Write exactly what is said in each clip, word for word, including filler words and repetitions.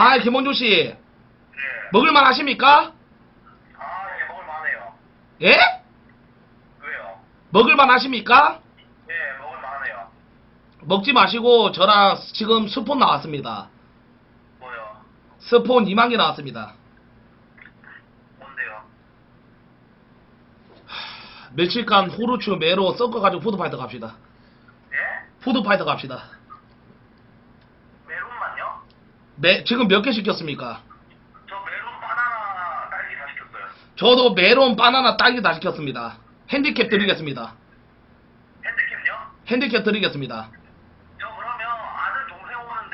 아, 김원조씨. 예. 먹을만 하십니까? 아, 예, 먹을만하네요. 예? 왜요? 먹을만 하십니까? 예, 먹을만하네요. 먹지 마시고 저랑 지금 스폰 나왔습니다. 뭐요? 스폰 이만 개 나왔습니다. 뭔데요? 며칠간 호루추 매로 섞어가지고 푸드파이터 갑시다. 예? 푸드파이터 갑시다. 메론만요? 매, 지금 몇 개 시켰습니까? 저 메론, 바나나, 딸기 다 시켰어요. 저도 메론, 바나나, 딸기 다 시켰습니다. 핸디캡 드리겠습니다. 핸드캡요? 핸디캡 드리겠습니다. 저 그러면 아는 동생 오는데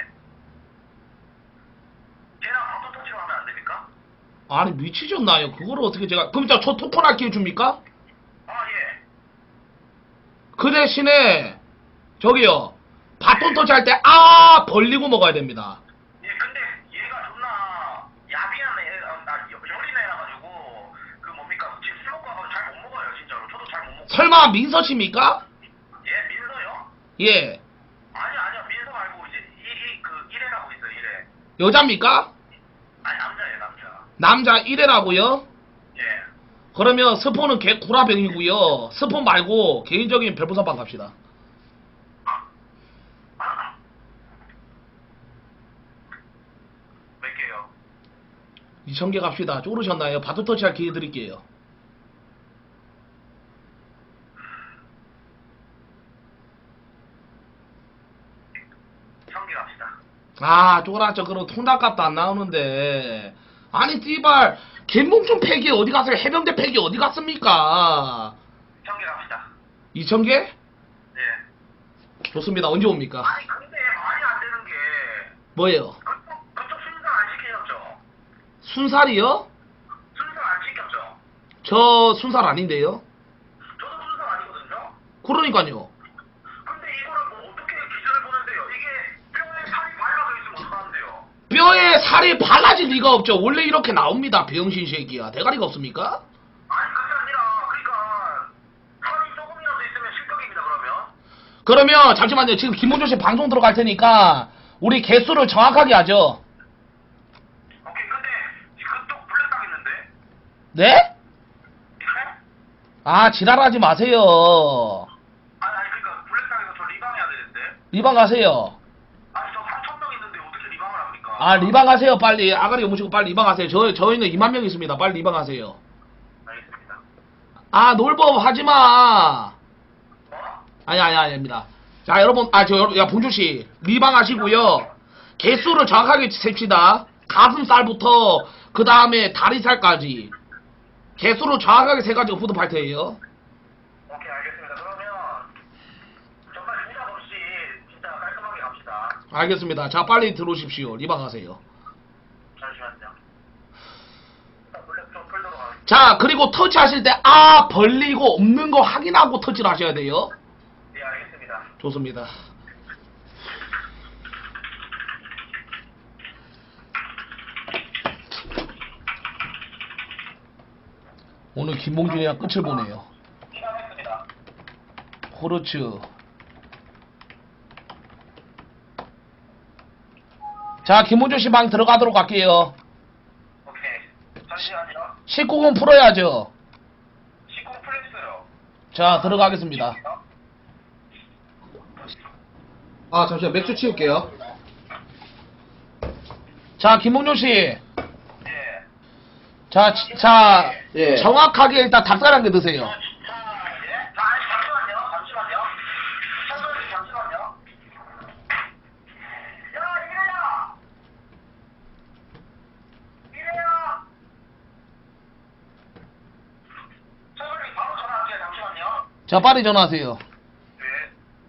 걔랑 밥도 터치로 하면 안 됩니까? 아니 미치셨나요? 그거를 어떻게 제가 그럼 저 토토나 기회 줍니까? 아, 예. 그 대신에 저기요 바톤 터치 할 때 아 벌리고 먹어야 됩니다. 예, 근데 얘가 존나 야비한 애, 아, 나 여- 여린 애라 가지고 그 뭡니까? 지금 술 먹고 와서 잘 못 먹어요, 진짜로. 저도 잘 못 먹고. 설마 민서씨입니까? 예, 민서요? 예. 아니요, 아니요. 민서 말고 이제 이, 이, 그 일회라고 있어요, 일회. 여자입니까? 아니, 남자예요, 남자. 남자 일 회라고요? 예. 그러면 스폰은 개 구라병이고요. 스폰 말고 개인적인 별풍선방 갑시다. 아, 몇 개요? 이천 개 갑시다. 쪼르셨나요? 바톤 터치 할 기회 드릴게요. 천 개 갑시다. 아 쪼라죠. 그럼 통닭값도 안 나오는데 아니 띠발 김봉준 팩이 어디 갔어요? 해병대 팩이 어디 갔습니까? 천 개 갑시다. 이천 개? 예. 좋습니다. 언제 옵니까? 아니, 근데 말이 안 되는 게 뭐예요? 그쪽, 그쪽 순서 안 시키셨죠? 순살이요? 순서 안 시켰죠? 저 순살 아닌데요? 저도 순서 아니거든요? 그러니까요. 근데 이거를 뭐 어떻게 기준을 보는데요? 이게 뼈에 살이 발라져 있으면 어떡하는데요? 뼈에 살이 발라질 리가 없죠. 원래 이렇게 나옵니다. 병신 새끼야. 대가리가 없습니까? 아니, 그게 아니라, 그러니까 살이 조금이라도 있으면 실격입니다, 그러면. 그러면 잠시만요. 지금 김문조 씨 방송 들어갈 테니까 우리 개수를 정확하게 하죠. 오케이, 근데 그쪽 블랙 당했는데? 네? 네? 아 지랄하지 마세요. 아니, 아니, 그러니까 블랙 당해서 저 리방 해야 되는데? 리방 가세요. 아니, 저 삼천 명 있는데 어떻게 리방을 합니까? 아 리방 가세요. 빨리 아가리 오시고 빨리 리방 가세요. 저, 저희는 이만 명 있습니다. 빨리 리방 가세요. 알겠습니다. 아 놀법 하지마. 뭐? 아니 아니 아닙니다. 자 여러분 아 저 여러분 야 봉주씨 리방 하시고요. 개수를 정확하게 셉시다. 가슴살부터 그 다음에 다리살까지 개수를 정확하게 세가지고 푸드파이터예요. 오케이, 알겠습니다. 그러면 정말 중작 없이 진짜 깔끔하게 갑시다. 알겠습니다. 자 빨리 들어오십시오. 리방 하세요. 잠시만요. 일단 블랙 좀 풀도록 하겠습니다. 자 그리고 터치하실 때 아 벌리고 없는 거 확인하고 터치를 하셔야 돼요. 예, 알겠습니다. 좋습니다. 오늘 김봉준이랑 끝을 보네요. 시작했습니다. 호르츠. 자 김봉준 씨 방 들어가도록 할게요. 오케이. 잠시만요. 십구 금 풀어야죠. 십구 플렉스요. 자 들어가겠습니다. 아 잠시만 맥주 치울게요. 자 김봉준 씨. 예. 자, 지- 자 예. 정확하게 일단 닭살 한 개 드세요. 자, 예. 자, 아니, 잠시만요. 잠시만요. 선생님, 잠시만요. 야, 이래야! 이래야! 선생님, 바로 전화할게요. 잠시만요. 자 빨리 전화하세요. 네.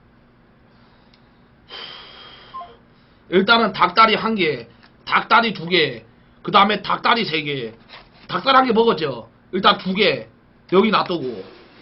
일단은 닭다리 한 개, 닭다리 두 개, 그 다음에 닭다리 세 개. 닭다리 한 개 먹었죠? 일단 두 개. 여기 놔두고.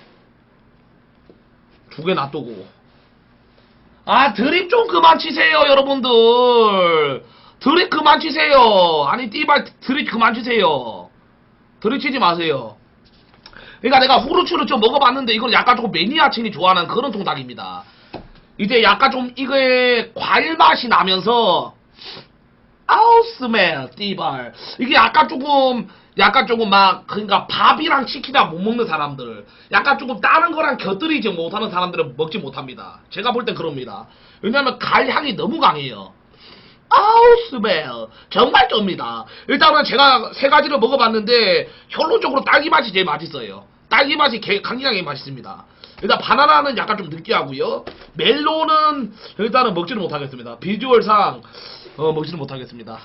두 개 놔두고. 아, 드립 좀 그만 치세요, 여러분들. 드립 그만 치세요. 아니, 띠발 드립 그만 치세요. 드립 치지 마세요. 그러니까 내가 후르츠를 좀 먹어봤는데 이건 약간 조금 매니아층이 좋아하는 그런 통닭입니다. 이제 약간 좀 이게 과일 맛이 나면서 아우 스멜, 띠발. 이게 약간 조금, 약간 조금 막, 그러니까 밥이랑 치킨이랑 못 먹는 사람들, 약간 조금 다른 거랑 곁들이지 못하는 사람들은 먹지 못합니다. 제가 볼 땐 그럽니다. 왜냐면 갈 향이 너무 강해요. 아우 스멜 정말 쩝니다. 일단은 제가 세 가지를 먹어봤는데 결론적으로 딸기 맛이 제일 맛있어요. 딸기 맛이 개- 강력하게 맛있습니다. 일단 바나나는 약간 좀 느끼하고요. 멜론은 일단은 먹지는 못하겠습니다. 비주얼상 어, 먹지는 못하겠습니다.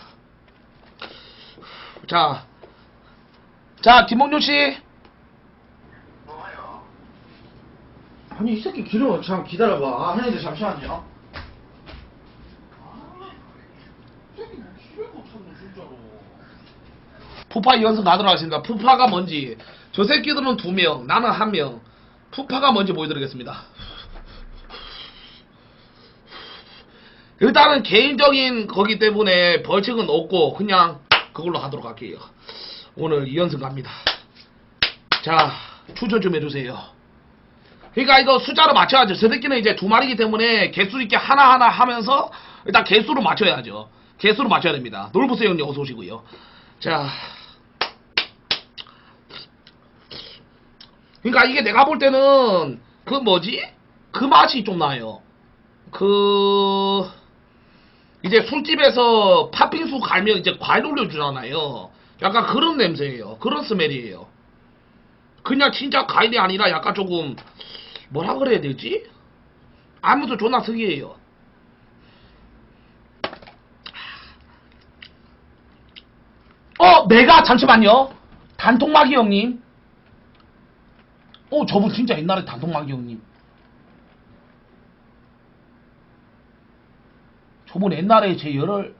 자, 자 김몽준 씨. 뭐가요? 아니 이 새끼 기름 참 기다려봐. 아 형님들 잠시만요. 푸파 연습 가도록 하겠습니다. 푸파가 뭔지 저 새끼들은 두 명, 나는 한 명. 푸파가 뭔지 보여드리겠습니다. 일단은 개인적인 거기 때문에 벌칙은 없고 그냥 그걸로 하도록 할게요. 오늘 이 연승 갑니다. 자, 추천 좀 해주세요. 그러니까 이거 숫자로 맞춰야죠. 저 새끼는 이제 두 마리기 때문에 개수 있게 하나하나 하면서 일단 개수로 맞춰야죠. 개수로 맞춰야 됩니다. 놀부스 형님 어서 오시고요. 자, 그러니까 이게 내가 볼 때는 그 뭐지? 그 맛이 좀 나요. 그 이제 술집에서 팥빙수 갈면 이제 과일 올려주잖아요. 약간 그런 냄새예요. 그런 스멜이에요. 그냥 진짜 과일이 아니라 약간 조금 뭐라 그래야 되지? 아무도 존나 특이해요. 어, 내가 잠시만요. 단통마기 형님. 어, 저분 진짜 옛날에 단통마기 형님. 저분 옛날에 제 열혈.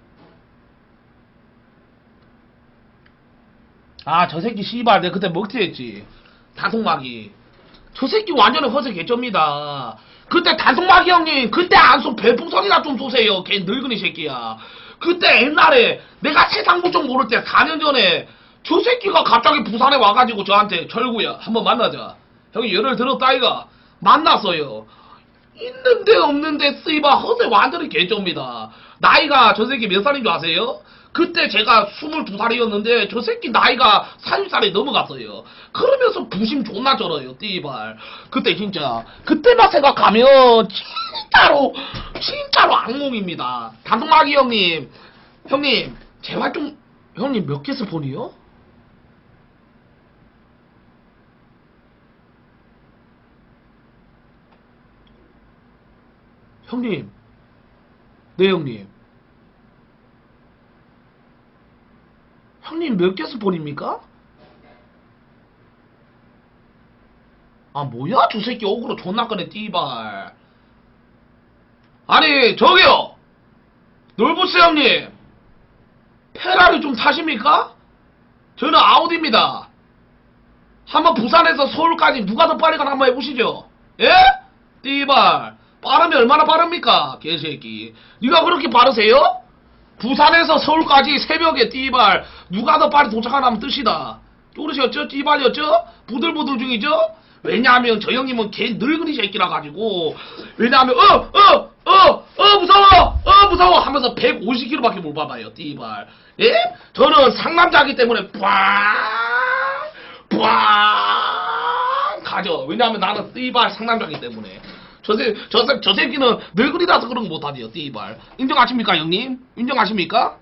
아, 저 새끼 씨발 내가 그때 먹튀했지. 단통마기. 저 새끼 완전히 허세 개쩝니다. 그때 단통마기 형님 그때 안 쏘 별풍선이나 좀 쏘세요. 걔 늙은이 새끼야. 그때 옛날에 내가 세상 무정 모를 때 사 년 전에 저 새끼가 갑자기 부산에 와가지고 저한테 철구야 한번 만나자. 형이 열을 들었다 이가 만났어요. 있는데 없는데 쓰이바 허세 완전히 개쩝니다. 나이가 저 새끼 몇 살인 줄 아세요? 그때 제가 스물두 살이었는데 저 새끼 나이가 사십 살이 넘어갔어요. 그러면서 부심 존나 쩔어요. 띠발. 그때 진짜 그때만 생각하면 진짜로 진짜로 악몽입니다. 단통마기 형님 형님 제발 좀 형님 몇 개 스폰이요? 형님 네 형님 형님 몇 개 스폰입니까? 아 뭐야 저 새끼 억울로 존나 꺼내 띠발. 아니 저기요 놀부스 형님 페라리 좀 타십니까? 저는 아우디입니다. 한번 부산에서 서울까지 누가 더 빨리 가나 한번 해보시죠. 예? 띠발 빠르면 얼마나 빠릅니까 개새끼. 니가 그렇게 빠르세요? 부산에서 서울까지 새벽에 띠발 누가 더 빨리 도착하나 하면 뜻이다. 쪼르셨죠? 띠발이었죠? 부들부들 중이죠? 왜냐하면 저 형님은 개 늙은이 새끼라 가지고 왜냐하면 어! 어! 어! 어 무서워! 어 무서워! 하면서 백오십 킬로미터밖에 못 밟아요 띠발. 예? 저는 상남자이기 때문에 꽝! 꽝! 가죠. 왜냐하면 나는 띠발 상남자이기 때문에. 저, 새, 저, 새, 저 새끼는 늙은이라서 그런 거 못하지요 띠발. 인정하십니까 형님? 인정하십니까?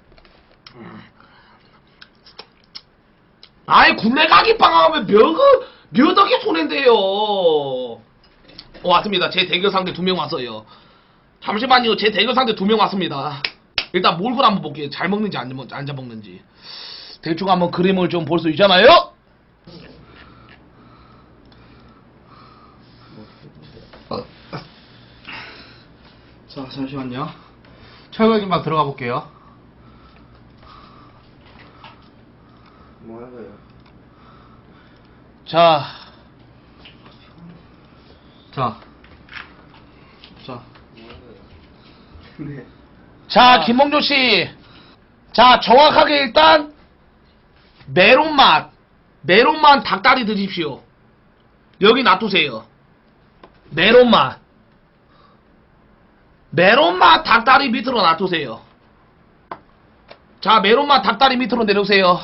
아이 군대 가기 빵하면 몇억 몇억이 손해인데요. 어, 왔습니다. 제 대결 상대 두 명 왔어요. 잠시만요. 제 대결 상대 두 명 왔습니다. 일단 몰골 한번 볼게요. 잘 먹는지 안, 먹- 안 잘 먹는지. 대충 한번 그림을 좀 볼 수 있잖아요. 자 잠시만요. 철거 김밥 들어가 볼게요. 뭐 하는 거예요? 자, 자, 자. 네. 자 김몽조 씨. 자 정확하게 일단 메론 맛, 메론 맛 닭다리 드십시오. 여기 놔두세요. 메론 맛. 메론 맛 닭다리 밑으로 놔두세요. 자, 메론맛 닭다리 밑으로 내려오세요.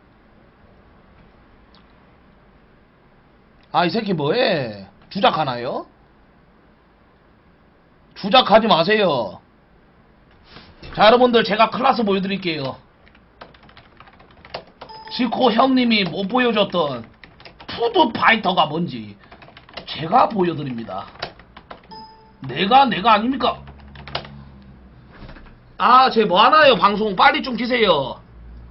아, 이 새끼 뭐해? 주작하나요? 주작하지 마세요. 자, 여러분들 제가 클라스 보여드릴게요. 지코 형님이 못 보여줬던 푸드파이터가 뭔지 제가 보여드립니다. 내가 내가 아닙니까? 아, 쟤 뭐하나요? 방송 빨리 좀 키세요.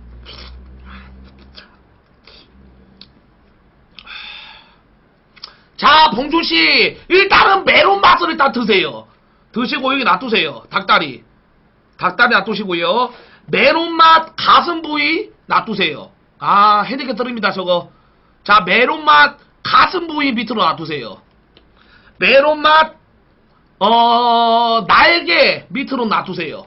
자, 봉준씨 일단은 메론 맛을 일단 드세요. 드시고 여기 놔두세요. 닭다리 닭다리 놔두시고요. 메론맛 가슴 부위 놔두세요. 아, 헤드게 드립니다 저거. 자, 메론맛 가슴 부위 밑으로 놔두세요. 메론맛 어 날개 밑으로 놔두세요.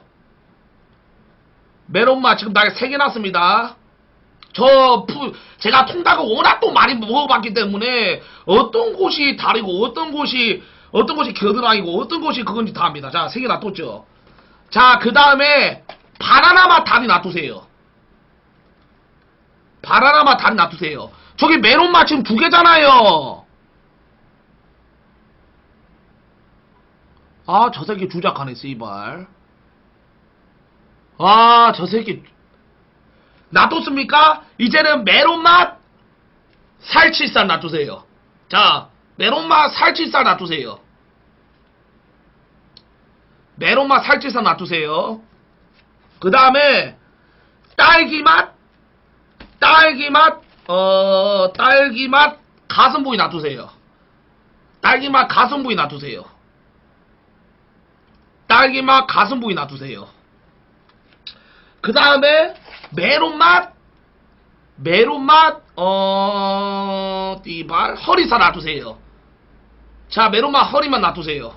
메론맛 지금 날개 세 개 놨습니다. 저 푸, 제가 통닭을 워낙 또 많이 먹어봤기 때문에 어떤 곳이 다리고 어떤 곳이 어떤 곳이 겨드랑이고 어떤 곳이 그건지 다 압니다. 자, 세 개 놔뒀죠. 자, 그 다음에 바나나 맛 다리 놔두세요. 바나나 맛 다리 놔두세요. 저기 메론 맛 지금 두 개잖아요. 아, 저 새끼 주작하네, 씨발. 아, 저 새끼. 놔뒀습니까? 이제는 메론맛 살치살 놔두세요. 자, 메론맛 살치살 놔두세요. 메론맛 살치살 놔두세요. 그 다음에 딸기맛 딸기맛 어 딸기맛 가슴 부위 놔두세요. 딸기맛 가슴 부위 놔두세요. 딸기맛 가슴 부위 놔두세요. 그 다음에 메론맛 메론맛 어 띠발 허리살 놔두세요. 자, 메론맛 허리만 놔두세요.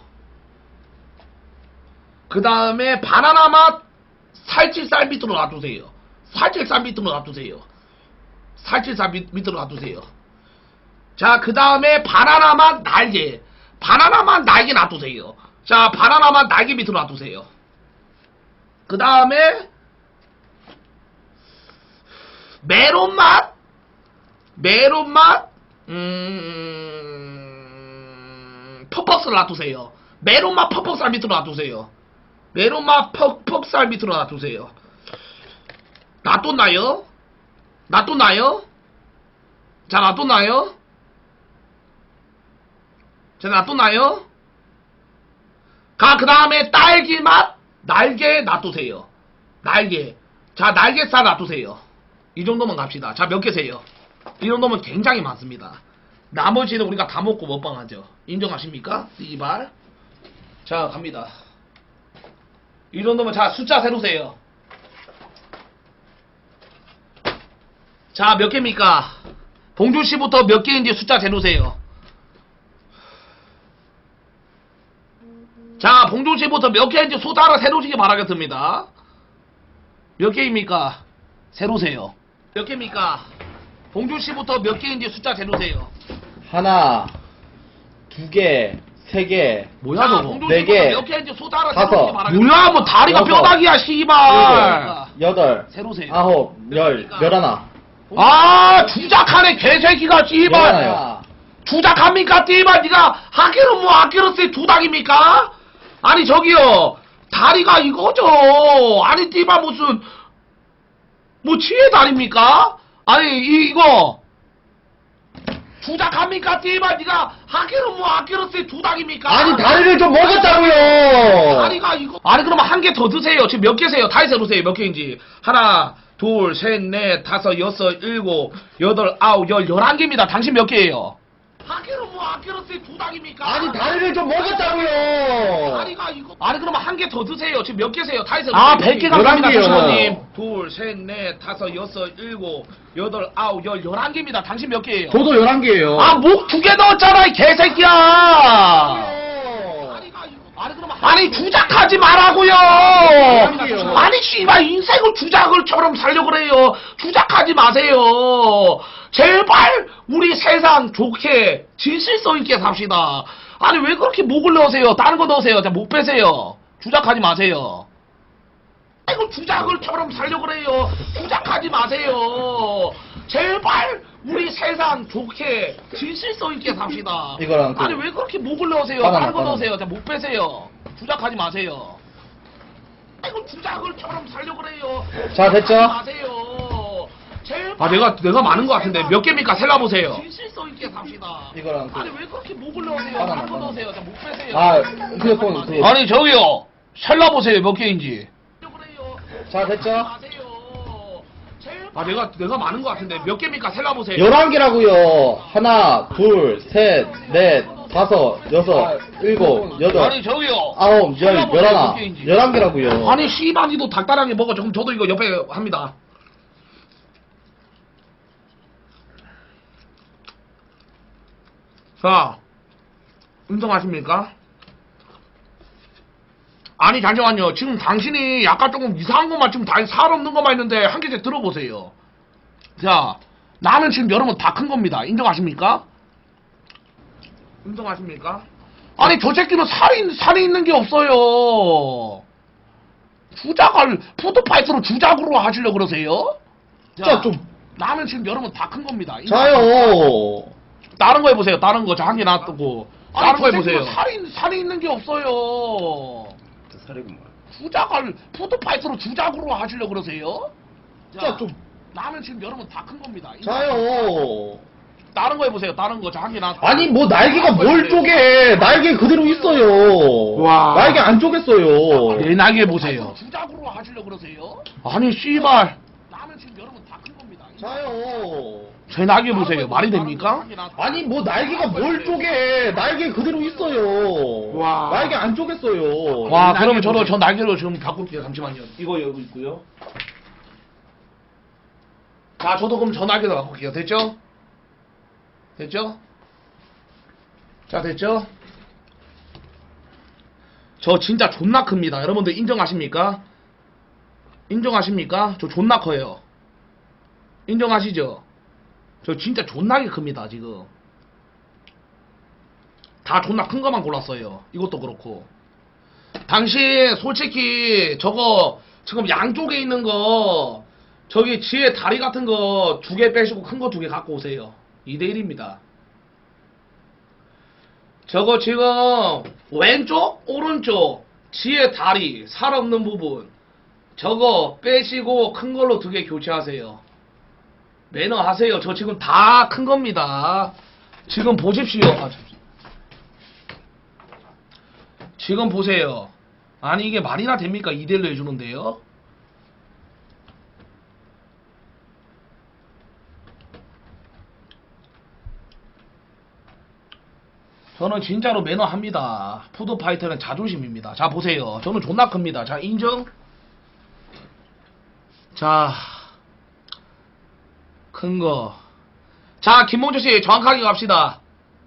그 다음에 바나나 맛 살치살 밑으로 놔두세요. 살치살 밑으로 놔두세요. 살치살 밑, 밑으로 놔두세요. 자, 그 다음에 바나나 맛 날개 바나나 맛 날개 놔두세요. 자, 바나나 맛 날개 밑으로 놔두세요. 그 다음에 메론 맛 메론 맛 음... 퍽퍽살 놔두세요. 메론 맛 퍽퍽살 밑으로 놔두세요. 메론 맛 퍽퍽살 밑으로 놔두세요. 놔뒀나요? 놔뒀나요? 자, 놔뒀나요? 자, 놔뒀나요? 가, 그 다음에 딸기 맛 날개 놔두세요. 날개. 자, 날개살 놔두세요. 이 정도만 갑시다. 자, 몇 개세요? 이 정도면 굉장히 많습니다. 나머지는 우리가 다 먹고 먹방하죠. 인정하십니까? 이발. 자, 갑니다. 이 정도면, 자, 숫자 세우세요. 자, 몇 개입니까? 봉준씨부터 몇 개인지 숫자 재놓으세요. 자, 봉준씨부터 몇 개인지 숫자를 세우시기 바라겠습니다. 몇 개입니까? 세우세요. 몇 개입니까? 봉준씨부터 몇 개인지 숫자 재놓으세요. 하나, 두 개, 세 개, 뭐야, 자, 저거? 네 개, 몇 개인지 숫자를 다섯. 세우시기 바라겠습니다. 뭐야, 뭐 다리가 여섯. 뼈다귀야, 씨발. 일곱, 여덟, 세우세요. 아홉, 열, 열하나. 아, 주작하네, 개새끼가, 씨발. 열하나요. 주작합니까, 띠발? 니가 하기로 뭐 아끼로스의 두닥입니까? 아니, 저기요. 다리가 이거죠. 아니, 띠발 무슨, 뭐, 치의 다리입니까? 아니, 이, 이거. 주작합니까, 띠발? 니가 하기로 뭐 아끼로스의 두닥입니까? 아니, 다리를 좀 먹었다고요. 다리가 이거. 아니, 그러면 한 개 더 드세요. 지금 몇 개세요? 다시 세보세요. 몇 개인지. 하나, 둘, 셋, 넷, 다섯, 여섯, 일곱, 여덟, 아홉, 열, 열한 개입니다. 당신 몇 개예요? 하기로 뭐 아끼로스의 두닥입니까? 아니, 다리를 좀 먹었다고요. 다리가 이거. 아니, 그러면 한 개 더 드세요. 지금 몇 개세요? 다시 세보세요. 아, 백 개 열한 감사합니다, 개요. 주시모님. 둘, 셋, 넷, 다섯, 여섯, 일곱, 여덟, 아홉, 열, 열한 개입니다. 당신 몇 개예요? 저도 열한 개예요. 아, 목 두 개 넣었잖아, 이 개새끼야! 아니, 그럼 아니, 주작하지 말라고요! 개요. 아니, 씨발, 인생을 주작을처럼 살려고 그래요. 주작하지 마세요. 제발, 우리 세상 좋게, 진실성 있게 삽시다. 아니, 왜 그렇게 목을 넣으세요? 다른 거 넣으세요. 자, 목 빼세요. 주작하지 마세요. 아이고 주작을처럼 살려 그래요. 주작하지 마세요. 제발 우리 세상 좋게 진실성 있게 삽시다. 이거랑 그 아니 왜 그렇게 목을 넣으세요? 바나나, 다른 거 바나나. 넣으세요. 자, 목 빼세요. 주작하지 마세요. 아이고 주작을처럼 살려 그래요. 자, 됐죠? 주작하지 마세요. 제발 아 내가 내가 많은 것 같은데 몇 개입니까? 셀라 보세요. 진실성 있게 삽시다. 이거랑 그 아니 왜 그렇게 목을 넣으세요? 바나나, 다른 거 바나나. 넣으세요. 자, 목 빼세요. 아, 휴대폰 그 아니 저기요. 셀라 보세요. 몇 개인지. 자, 됐죠? 아 내가 내가 많은 것 같은데 몇 개입니까? 셀라 보세요. 열한 개라고요. 하나, 둘, 셋, 넷, 다섯, 여섯, 일곱, 여덟, 아니 저기요. 아홉, 열, 셀라 보세요. 열하나. 몇 개인지. 열한 개라고요. 아니 씨방이도 닭다랑이 먹어. 그럼 저도 이거 옆에 합니다. 자, 인정하십니까? 아니 잠시만요. 지금 당신이 약간 조금 이상한 것만 지금 다 살 없는 것만 있는데 한 개씩 들어보세요. 자, 나는 지금 여러분 다 큰 겁니다. 인정하십니까? 인정하십니까? 아니 저 새끼는 살이 살이 있는 게 없어요. 주작을 푸드파이트로 주작으로 하시려 그러세요? 자, 좀. 나는 지금 여러분 다 큰 겁니다. 자요. 다른 거 해보세요. 다른 거. 자, 한 개 놔두고. 아니, 다른 거 저 새끼는 해보세요. 살이, 살이 있는 게 없어요. 살이구만. 주작을, 푸드파이트로 주작으로 하시려 그러세요? 자, 좀. 나는 지금 여러분 다 큰 겁니다. 자요. 다른 거 해보세요. 다른 거. 자, 한 개 놔두고. 아니, 뭐, 날개가 다른 거 뭘 해보세요. 쪼개. 날개 그대로 있어요. 와. 날개 안 쪼갰어요. 내 날개 보세요. 주작으로 하시려 그러세요? 아니, 씨발. 나는 지금 여러분 다 큰 겁니다. 자요. 제 날개 보세요. 말이 됩니까? 아니, 뭐, 날개가 뭘 쪼개. 날개 그대로 있어요. 와. 날개 안 쪼갰어요. 와, 날개 그러면 저도 보세요. 저 날개로 지금 바꿀게요. 잠시만요. 이거 여기 있고요. 자, 저도 그럼 저 날개로 바꿀게요. 됐죠? 됐죠? 자, 됐죠? 저 진짜 존나 큽니다. 여러분들 인정하십니까? 인정하십니까? 저 존나 커요. 인정하시죠? 저 진짜 존나게 큽니다, 지금. 다 존나 큰 것만 골랐어요. 이것도 그렇고. 당신 솔직히 저거 지금 양쪽에 있는 거 저기 지혜 다리 같은 거 두 개 빼시고 큰 거 두 개 갖고 오세요. 이 대 일입니다. 저거 지금 왼쪽 오른쪽 지혜 다리 살 없는 부분 저거 빼시고 큰 걸로 두 개 교체하세요. 매너 하세요. 저 지금 다 큰 겁니다. 지금 보십시오. 아, 잠시. 지금 보세요. 아니 이게 말이나 됩니까? 이 대 일로 해주는데요. 저는 진짜로 매너합니다. 푸드파이터는 자존심입니다. 자 보세요. 저는 존나 큽니다. 자 인정. 자 큰 거. 자 김봉주씨 정확하게 갑시다.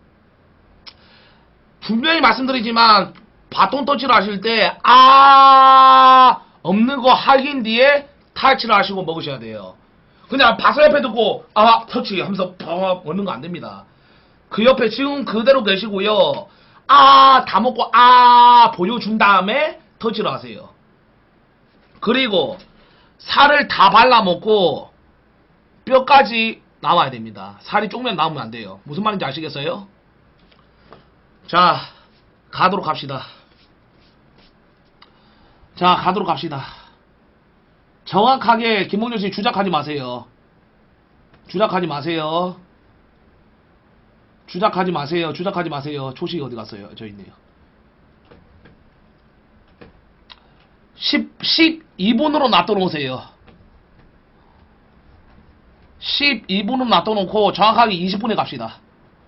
분명히 말씀드리지만 바톤 터치를 하실 때 아 없는 거 확인 뒤에 탈취를 하시고 먹으셔야 돼요. 그냥 바서 옆에 두고 아 터치 하면서 버 먹는 거 안 됩니다. 그 옆에 지금 그대로 계시고요. 아 다 먹고 아 보여준 다음에 터치를 하세요. 그리고 살을 다 발라 먹고 뼈까지 남아야 됩니다. 살이 조금만 남으면 안 돼요. 무슨 말인지 아시겠어요? 자 가도록 합시다. 자 가도록 합시다. 정확하게 김봉준씨 주작하지 마세요. 주작하지 마세요. 주작하지 마세요. 주작하지 마세요. 초식이 어디 갔어요? 저 있네요. 십, 십이 분으로 놔둬놓으세요. 십이 분으로 놔둬놓고 정확하게 이십 분에 갑시다.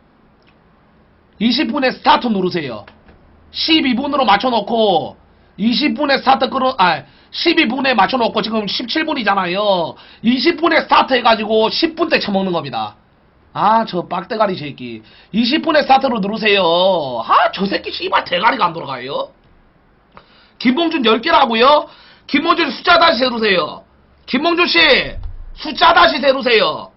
이십 분에 스타트 누르세요. 십이 분으로 맞춰놓고 이십 분에 스타트 끌어 아 십이 분에 맞춰놓고 지금 십칠 분이잖아요. 이십 분에 스타트 해가지고 십 분대 쳐먹는 겁니다. 아 저 빡대가리 새끼 이십 분에 스타트로 누르세요. 아 저 새끼 씨발 대가리가 안 돌아가요. 김봉준 열 개라고요? 김봉준 숫자 다시 세우세요. 김봉준씨 숫자 다시 세우세요.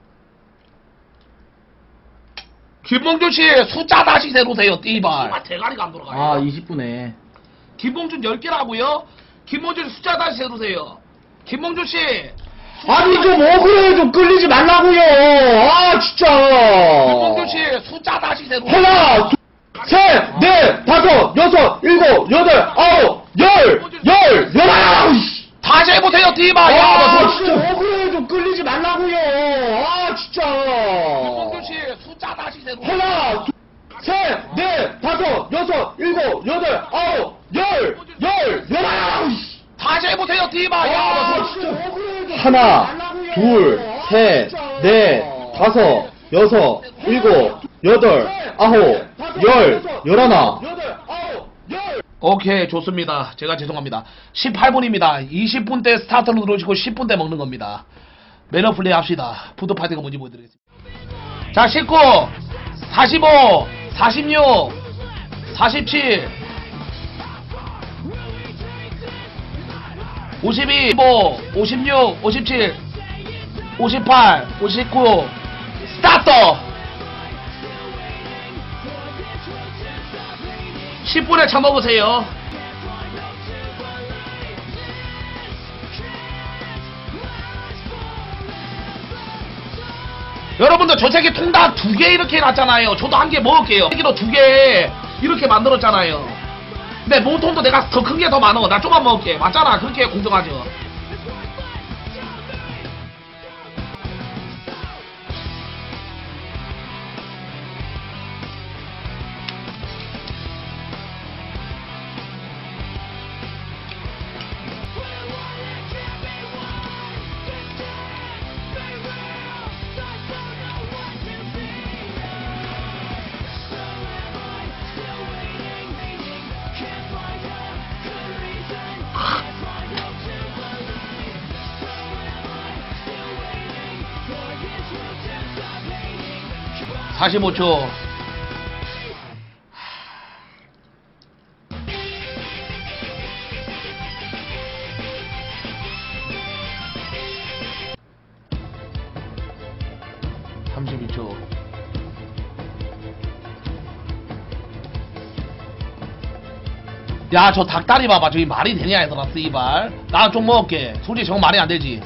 김봉준씨 숫자 다시 세우세요. 띠발 씨발 대가리가 안 돌아가요. 아, 이십 분에. 김봉준 열 개라고요? 김봉준 숫자 다시 세우세요. 김몽준 씨. 아니 좀 억울해 좀 끌리지 말라고요. 아 진짜. 김몽준 씨 숫자 다시 세로. 하나, 둘, 셋, 넷, 다섯, 여섯, 일곱, 여덟, 아홉, 열, 열, 열아홉. 다시 해보세요, 디바. 야, 아, 너 진짜 억울해 좀 끌리지 말라고요. 아 진짜. 김몽준 씨 숫자 다시 세로. 하나, 둘, 셋, 넷, 다섯, 여섯, 일곱, 여덟, 아홉, 열, 열, 열아홉. 다시 해보세요, 디바. 야, 너 진짜 억울해 좀 하나, 둘, 셋, 넷, 다섯, 여섯, 일곱, 여덟, 아홉, 열, 열하나. 오케이, 좋습니다. 제가 죄송합니다. 십팔 분입니다. 이십 분 때 스타트로 누르시고 십 분 때 먹는 겁니다. 매너 플레이 합시다. 푸드 파이트가 뭔지 보여드리겠습니다. 자, 십구, 사십오, 사십육, 사십칠, 오십이, 오십오, 오십육, 오십칠, 오십팔, 오십구, 스타트! 십 분에 처먹으세요. 여러분들 저 새끼 통닭 두 개 이렇게 해놨잖아요. 저도 한 개 먹을게요. 새끼도 두 개 이렇게 만들었잖아요. 근데 몸통도 내가 더 큰 게 더 많어. 나 조금만 먹을게. 맞잖아. 그렇게 공정하죠. 사십오 초. 삼십이 초. 야, 저 닭다리 봐봐. 저기 말이 되냐, 얘들아, 쓰이발. 나 좀 먹을게. 솔직히 저건 말이 안 되지.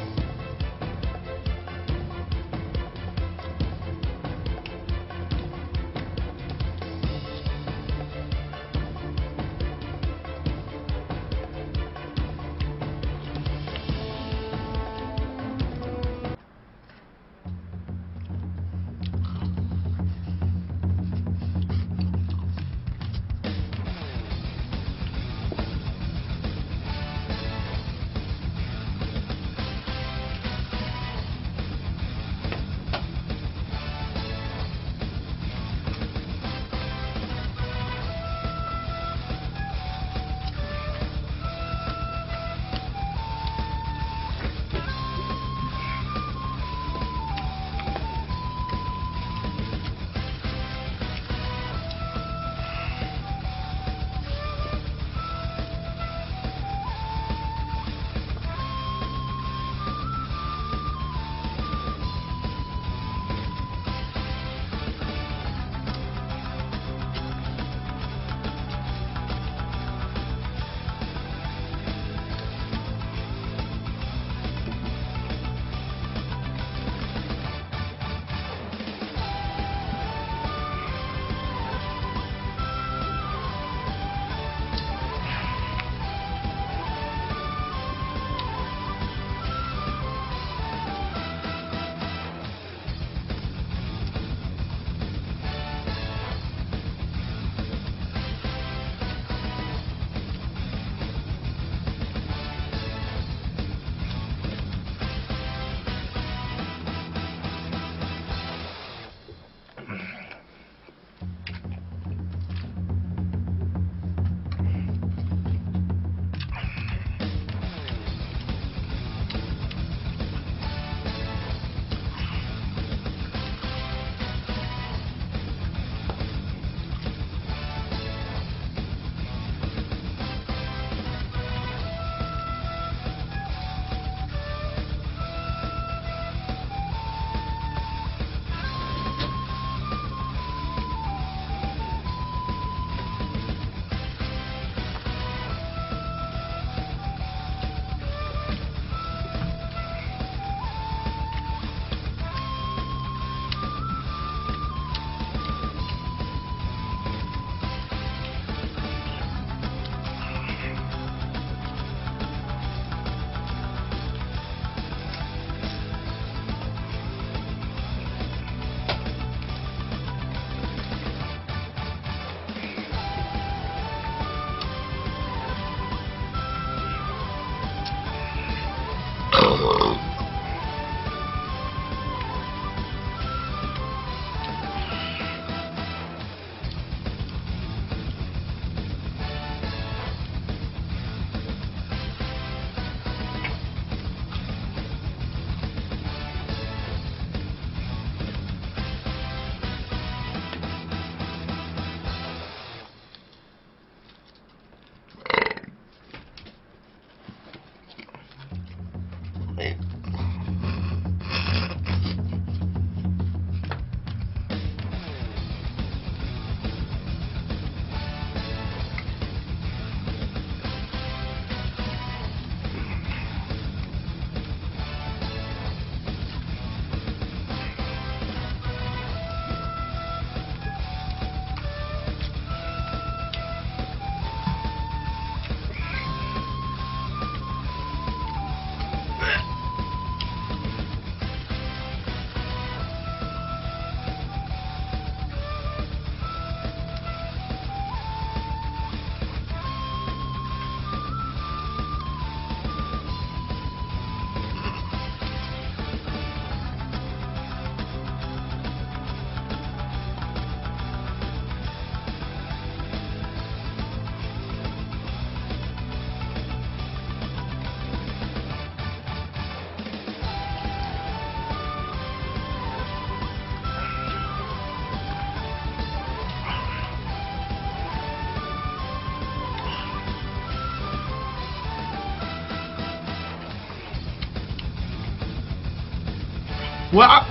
뭐야? 아.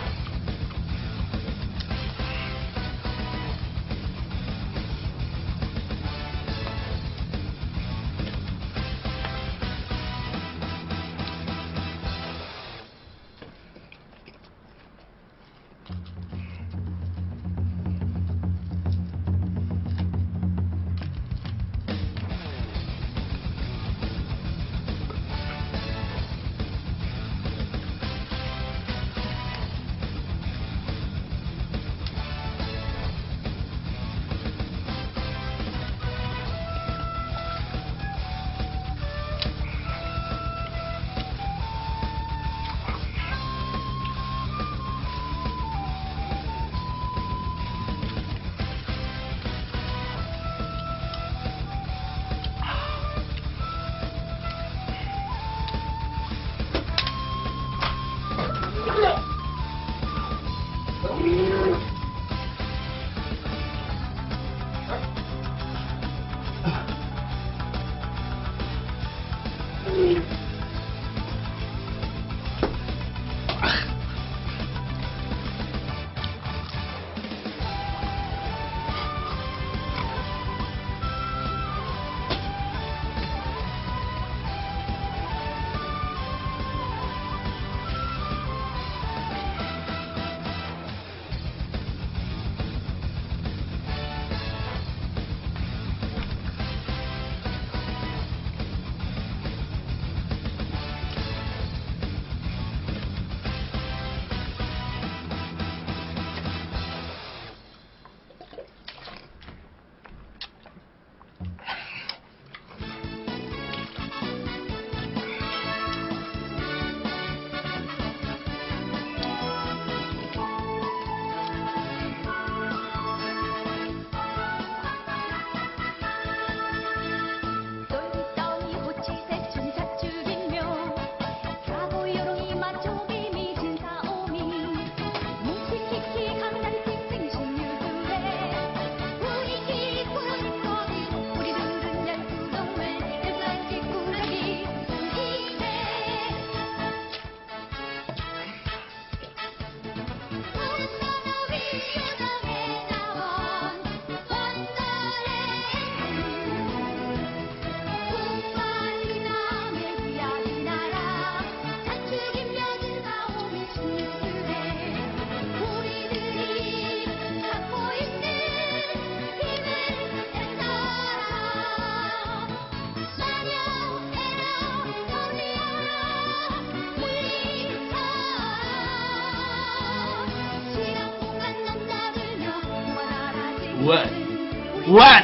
What? What?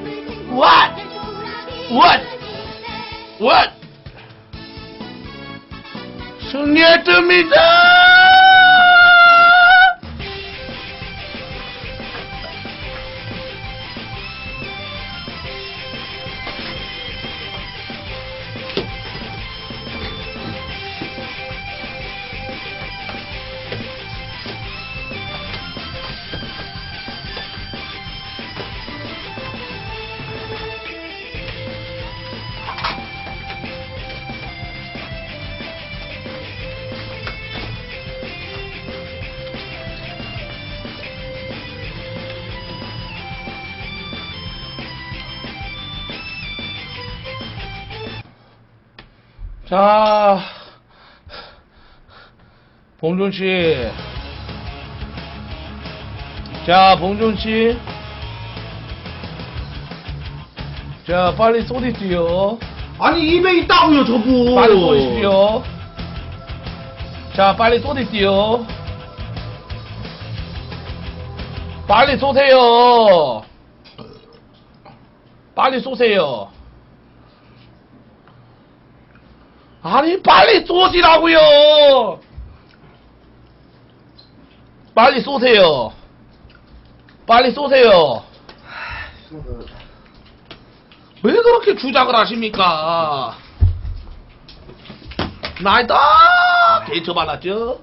What? What? What? 승리했습니다! 자, 봉준씨. 자, 봉준씨. 자, 빨리 쏘디지요. 아니 입에 있다고요 저분. 빨리 쏘십시오. 자, 빨리 쏘디지요. 빨리 쏘세요. 빨리 쏘세요. 아니 빨리 쏘시라고요. 빨리 쏘세요. 빨리 쏘세요. 왜 그렇게 주작을 하십니까? 나이다 개처받았죠.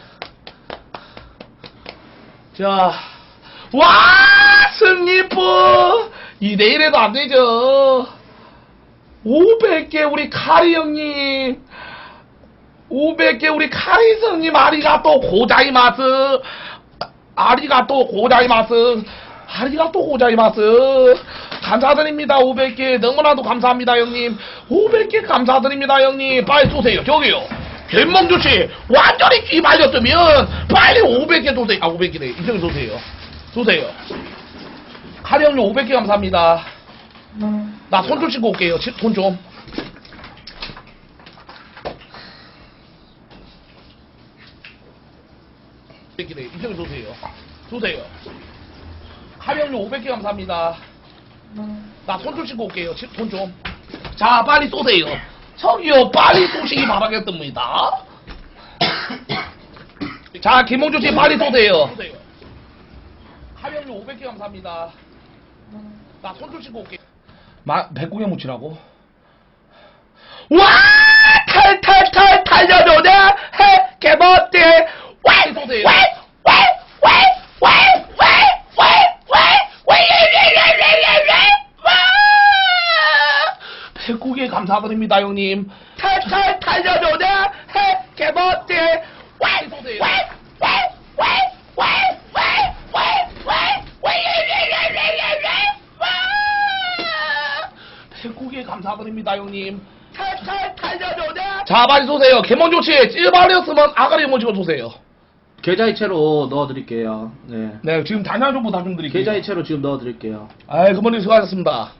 자, 와 승리포 이 대 일에도 안되죠. 오백 개 우리 카리 형님. 오백 개 우리 카이스님 아리가또 고자이마스. 아리가또 고자이마스. 아리가또 고자이마스. 감사드립니다. 오백 개 너무나도 감사합니다 형님. 오백 개 감사드립니다 형님. 빨리 쏘세요. 저기요. 김몽주씨 완전히 귀 말렸으면 빨리 오백 개 쏘세요. 아 오백 개네. 이쪽에 쏘세요. 쏘세요. 카리 형님 오백 개 감사합니다. 나 손 좀 씻고 올게요. 손 좀. 오백 개네. 이쪽에 쏘세요. 쏘세요. 카리 형님 오백 개 감사합니다. 나 손 좀 씻고 올게요. 손 좀. 자, 빨리 쏘세요. 저기요, 빨리 쏘시기 바라겠습니다. 자, 김홍주 씨 빨리 쏘세요. 카리 형님 오백 개 감사합니다. 나 손 좀 씻고 올게요. 마, 백국에 묻히라고? 와! 탈탈탈 달려도네! 해! 개멋대! 왜! 쏘세요. 왜! 왜! 왜! 왜! 왜! 왜! 왜! 왜! 백국에 감사드립니다 형님. 탈탈 달려도네! 해! 개멋대! 왜! 쏘세요. 왜! 왜! 왜! 왜! 왜! 왜! 왜! 백국에 감사드립니다 형님. 탈탈 달려도네! 자 빨리 쏘세요. 개먼조치 찔발렸으면 아가리 emo지고 쏘세요. 계좌이체로 넣어드릴게요. 네. 네 지금 단양 정보 다 좀 드릴게요. 계좌이체로 지금 넣어드릴게요. 아이 그머니 수고하셨습니다.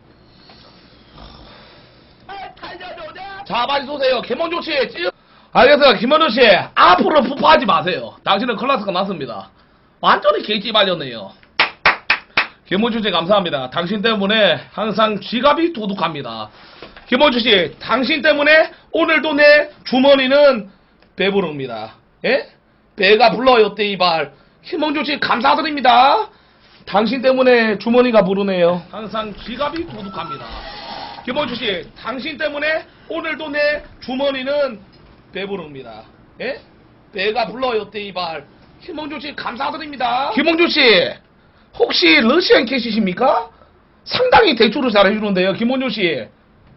자 빨리 쏘세요. 개먼조치 찔 알겠어요. 김원우씨 앞으로 푸파하지 마세요. 당신은 클라스가 맞습니다. 완전히 개찌 발렸네요. 김원주씨 감사합니다. 당신 때문에 항상 지갑이 도둑합니다. 김원주씨 당신 때문에 오늘도 내 주머니는 배부릅니다. 예? 배가 불러요 떼이발. 김원주씨 감사드립니다. 당신 때문에 주머니가 부르네요. 항상 지갑이 도둑합니다. 김원주씨 당신 때문에 오늘도 내 주머니는 배부릅니다. 예? 배가 불러요 떼이발. 김원주씨 감사드립니다. 김원주씨 혹시 러시안 캐시십니까? 상당히 대출을 잘 해주는데요. 김원주씨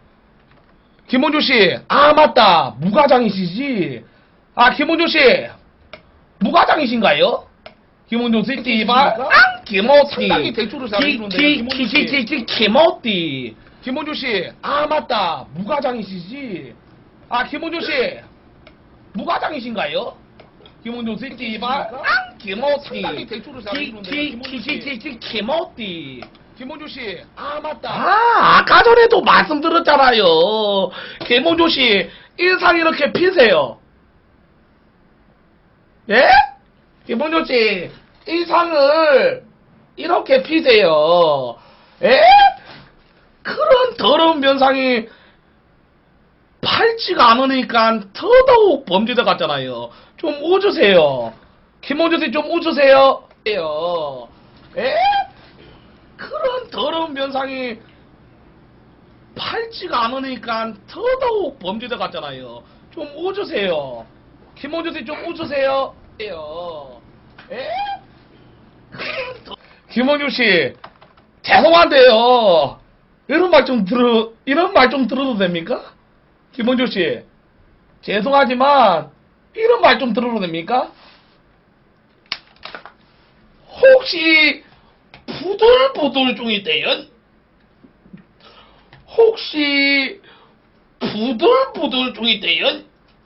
김원주씨 아 맞다 무과장이시지. 아 김원주씨 무과장이신가요? 김원주씨 띠발 앙 김어띠 상당히 대출을 잘 해주는데요. 김원주씨 김어띠 김원주씨 아 맞다 무과장이시지. 아 김원주씨 무과장이신가요? 김원주씨 띠발 앙 김어띠 상당히 대출을 잘 해주는데요. 김원주씨 김어띠 김원주씨 아 맞다 아 아까 전에도 말씀드렸잖아요. 김원주씨 인상 이렇게 피세요. 예? 김원주씨 인상을 이렇게 피세요. 예? 그런 더러운 면상이 밝지가 않으니까 더더욱 범죄자 같잖아요. 좀 웃으세요. 김원주씨 좀 웃으세요. 예? 그런 더러운 면상이 밝지가 않으니까 더더욱 범죄자 같잖아요. 좀 웃으세요. 김원주씨 좀 웃으세요. 예? 김원주씨 죄송한데요. 이런 말 좀 들어 이런 말 좀 들어도 됩니까? 김원주씨 죄송하지만 이런 말 좀 들어도 됩니까? 혹시 부들부들 중이대요? 혹시 부들부들 중이대요?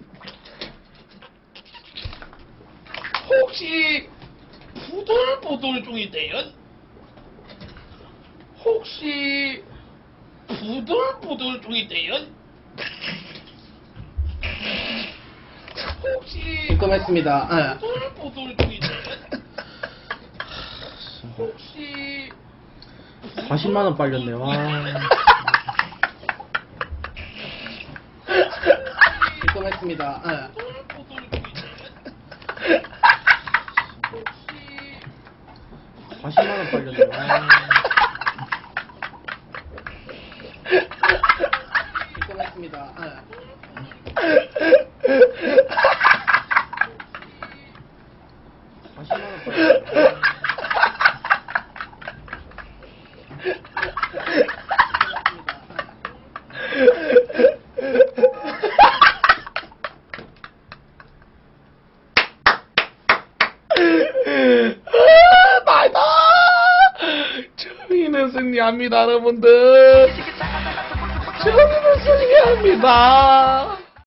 혹시 부들부들 중이대요? 혹시 부들부들 중이대요? 혹시 입금했습니다. 아. 부들부들 중이대요? 혹시 사십만 원 빨렸네. 와. 입금했습니다. 아. 사십만 원 빨렸네. 와. 입금했습니다. 아. 사십만 원 빨렸네. 승리합니다, 여러분들. 저희는 승리합니다.